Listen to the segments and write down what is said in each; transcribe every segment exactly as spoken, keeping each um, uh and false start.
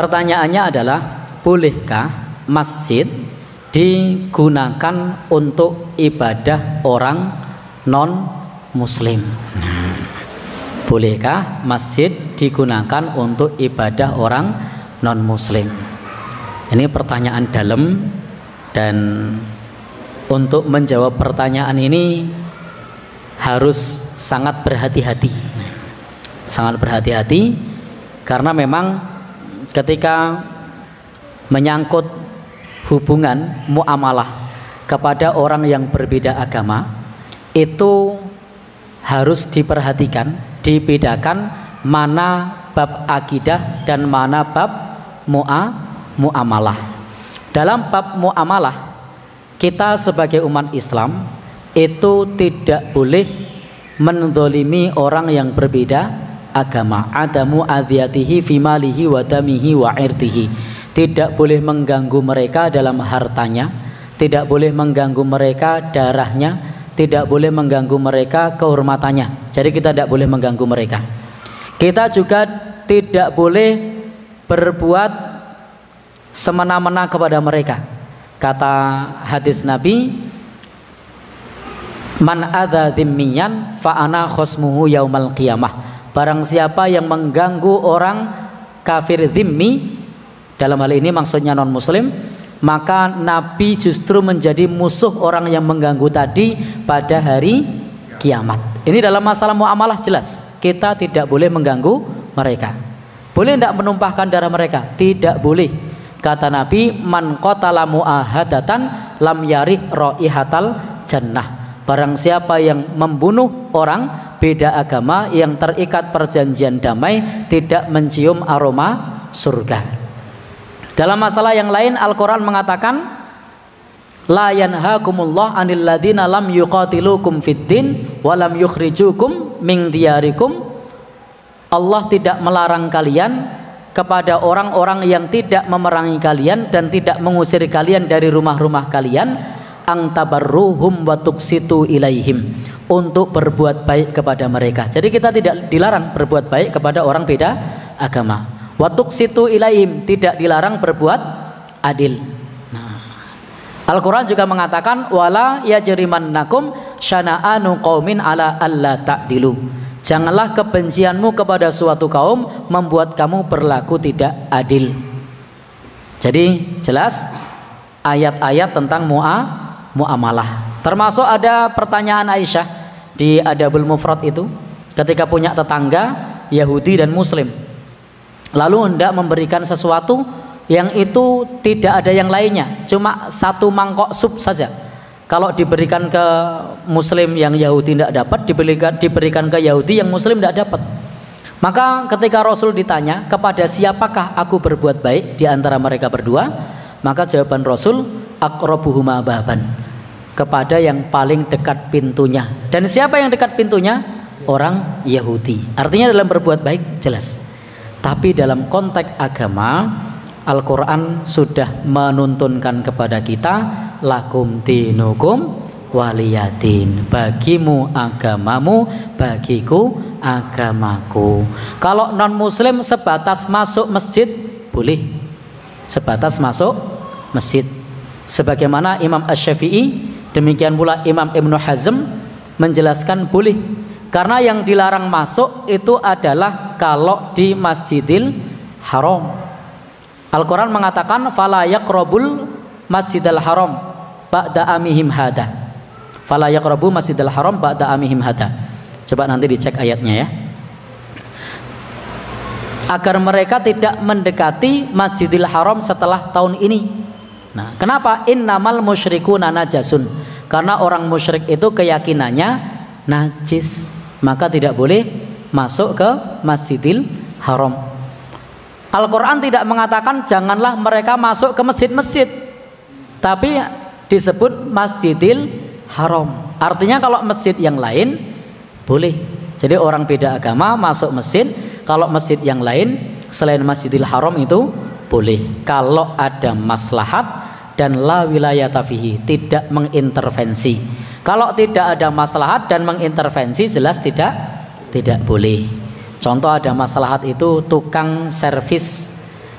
Pertanyaannya adalah, bolehkah masjid digunakan untuk ibadah orang non muslim? Nah, bolehkah masjid digunakan untuk ibadah orang non muslim? Ini pertanyaan dalam, dan untuk menjawab pertanyaan ini harus sangat berhati-hati. Sangat berhati-hati karena memang ketika menyangkut hubungan muamalah kepada orang yang berbeda agama, itu harus diperhatikan, dibedakan mana bab akidah dan mana bab mu'a, muamalah. Dalam bab muamalah, kita sebagai umat Islam itu tidak boleh menzalimi orang yang berbeda agama. Adamu adhiyatihi fi malihi wa damihi wa irtihi. Tidak boleh mengganggu mereka dalam hartanya, tidak boleh mengganggu mereka darahnya, tidak boleh mengganggu mereka kehormatannya. Jadi kita tidak boleh mengganggu mereka. Kita juga tidak boleh berbuat semena-mena kepada mereka. Kata hadis Nabi, man adza dzimmiyan fa ana khosmuhu yaumal qiyamah. Barang siapa yang mengganggu orang kafir dzimmi, dalam hal ini maksudnya non muslim, maka Nabi justru menjadi musuh orang yang mengganggu tadi pada hari kiamat. Ini dalam masalah muamalah jelas, kita tidak boleh mengganggu mereka. Boleh tidak menumpahkan darah mereka? Tidak boleh. Kata Nabi, man qatala mu'ahadatan lam yarih raihatal jannah. Barang siapa yang membunuh orang beda agama yang terikat perjanjian damai, tidak mencium aroma surga. Dalam masalah yang lain, Al-Quran mengatakan, la yanhakumullah anil ladina lam yuqatilukum fiddin wa lam yukhrijukum min diyarikum. Allah tidak melarang kalian kepada orang-orang yang tidak memerangi kalian dan tidak mengusir kalian dari rumah-rumah kalian, ang tabarruhum wa tuqsitu ilaihim, untuk berbuat baik kepada mereka. Jadi kita tidak dilarang berbuat baik kepada orang beda agama. Wa tuqsitu ilaihim, tidak dilarang berbuat adil. Nah, Al-Quran juga mengatakan, wala yajrimannakum syana'anu qaumin ala alla ta'dilu. Janganlah kebencianmu kepada suatu kaum membuat kamu berlaku tidak adil. Jadi jelas ayat-ayat tentang mu'a, muamalah. Termasuk ada pertanyaan Aisyah di Adabul Mufrad itu, ketika punya tetangga Yahudi dan Muslim, lalu hendak memberikan sesuatu yang itu tidak ada yang lainnya, cuma satu mangkok sup saja. Kalau diberikan ke Muslim yang Yahudi tidak dapat, diberikan, diberikan ke Yahudi yang Muslim tidak dapat. Maka ketika Rasul ditanya, kepada siapakah aku berbuat baik di antara mereka berdua, maka jawaban Rasul, aqrabuhuma baban, kepada yang paling dekat pintunya. Dan siapa yang dekat pintunya? Orang Yahudi. Artinya dalam berbuat baik jelas. Tapi dalam konteks agama, Al-Quran sudah menuntunkan kepada kita, lakum dinukum waliyadin, bagimu agamamu, bagiku agamaku. Kalau non muslim sebatas masuk masjid boleh, sebatas masuk masjid. Sebagaimana Imam Asy-Syafi'i, demikian pula Imam Ibnu Hazm menjelaskan boleh. Karena yang dilarang masuk itu adalah kalau di Masjidil Haram. Al-Quran mengatakan, fala yaqrabul Masjidil Haram ba'da amihim hada. Fala yaqrabu Masjidil Haram ba'da amihim hada. Coba nanti dicek ayatnya ya. Agar mereka tidak mendekati Masjidil Haram setelah tahun ini. Nah, kenapa? Innamal musyrikuna najasun. Karena orang musyrik itu keyakinannya najis, maka tidak boleh masuk ke Masjidil Haram. Al-Quran tidak mengatakan janganlah mereka masuk ke masjid-masjid, tapi disebut Masjidil Haram. Artinya kalau masjid yang lain boleh. Jadi orang beda agama masuk masjid, kalau masjid yang lain selain Masjidil Haram itu boleh. Kalau ada maslahat dan la wilayata fihi, tidak mengintervensi. Kalau tidak ada maslahat dan mengintervensi, jelas tidak tidak boleh. Contoh ada maslahat itu tukang servis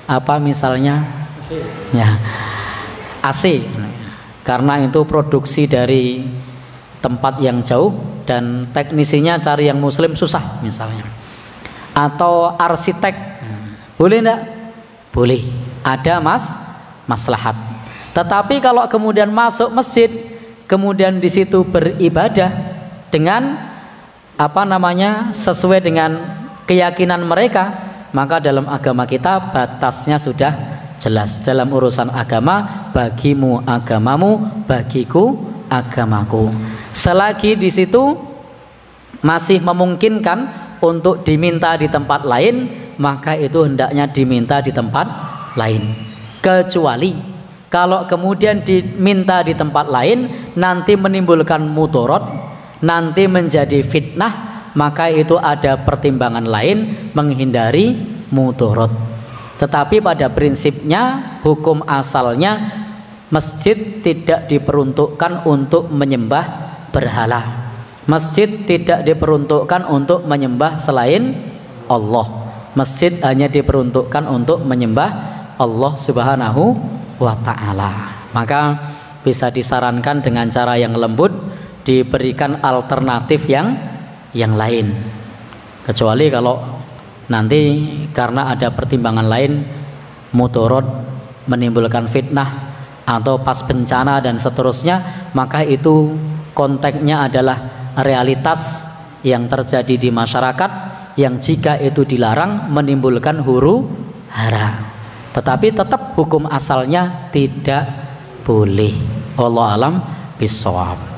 apa misalnya ya A C, karena itu produksi dari tempat yang jauh dan teknisinya cari yang muslim susah misalnya. Atau arsitek, boleh enggak? Boleh, ada mas maslahat. Tetapi kalau kemudian masuk masjid, kemudian di situ beribadah dengan apa namanya sesuai dengan keyakinan mereka, maka dalam agama kita batasnya sudah jelas. Dalam urusan agama, bagimu agamamu, bagiku agamaku. Selagi di situ masih memungkinkan untuk diminta di tempat lain, maka itu hendaknya diminta di tempat lain. Kecuali kalau kemudian diminta di tempat lain nanti menimbulkan mudarat, nanti menjadi fitnah, maka itu ada pertimbangan lain menghindari mudarat. Tetapi pada prinsipnya hukum asalnya masjid tidak diperuntukkan untuk menyembah berhala. Masjid tidak diperuntukkan untuk menyembah selain Allah. Masjid hanya diperuntukkan untuk menyembah Allah Subhanahu wa ta'ala. Maka bisa disarankan dengan cara yang lembut, diberikan alternatif yang yang lain. Kecuali kalau nanti karena ada pertimbangan lain, mudarat, menimbulkan fitnah atau pas bencana dan seterusnya, maka itu konteksnya adalah realitas yang terjadi di masyarakat yang jika itu dilarang menimbulkan huru hara. Tetapi tetap hukum asalnya tidak boleh. Wallahu alam bishawab.